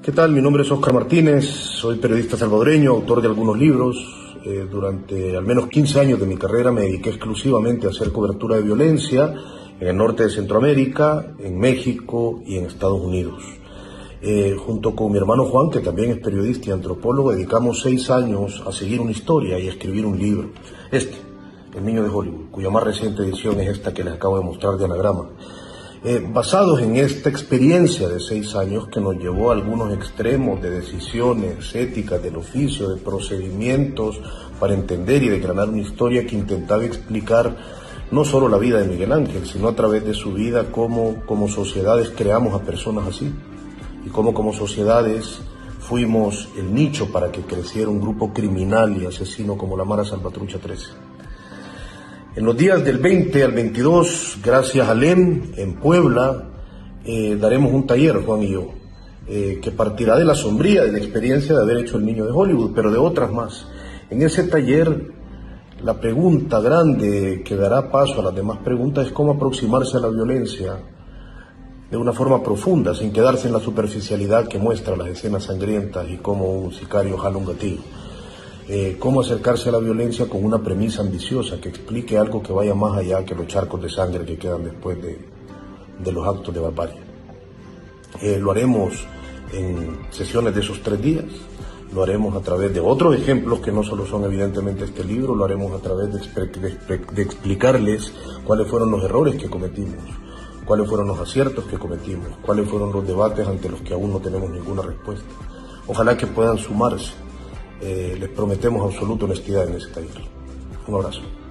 ¿Qué tal? Mi nombre es Óscar Martínez, soy periodista salvadoreño, autor de algunos libros. Durante al menos 15 años de mi carrera me dediqué exclusivamente a hacer cobertura de violencia en el norte de Centroamérica, en México y en Estados Unidos. Junto con mi hermano Juan, que también es periodista y antropólogo, dedicamos 6 años a seguir una historia y a escribir un libro. El Niño de Hollywood, cuya más reciente edición es esta que les acabo de mostrar de anagrama. Basados en esta experiencia de 6 años que nos llevó a algunos extremos de decisiones éticas del oficio, de procedimientos para entender y desgranar una historia que intentaba explicar no solo la vida de Miguel Ángel, sino a través de su vida cómo como sociedades creamos a personas así y cómo como sociedades fuimos el nicho para que creciera un grupo criminal y asesino como la Mara Salvatrucha 13. En los días del 20 al 22, gracias a LEM, en Puebla, daremos un taller, Juan y yo, que partirá de la sombría de la experiencia de haber hecho El Niño de Hollywood, pero de otras más. En ese taller, la pregunta grande que dará paso a las demás preguntas es cómo aproximarse a la violencia de una forma profunda, sin quedarse en la superficialidad que muestra las escenas sangrientas y cómo un sicario jala un gatillo. Cómo acercarse a la violencia con una premisa ambiciosa que explique algo que vaya más allá que los charcos de sangre que quedan después de los actos de barbarie. Lo haremos en sesiones de esos 3 días, lo haremos a través de otros ejemplos que no solo son evidentemente este libro, lo haremos a través de explicarles cuáles fueron los errores que cometimos, cuáles fueron los aciertos que cometimos, cuáles fueron los debates ante los que aún no tenemos ninguna respuesta. Ojalá que puedan sumarse. Les prometemos absoluta honestidad en ese taller. Un abrazo.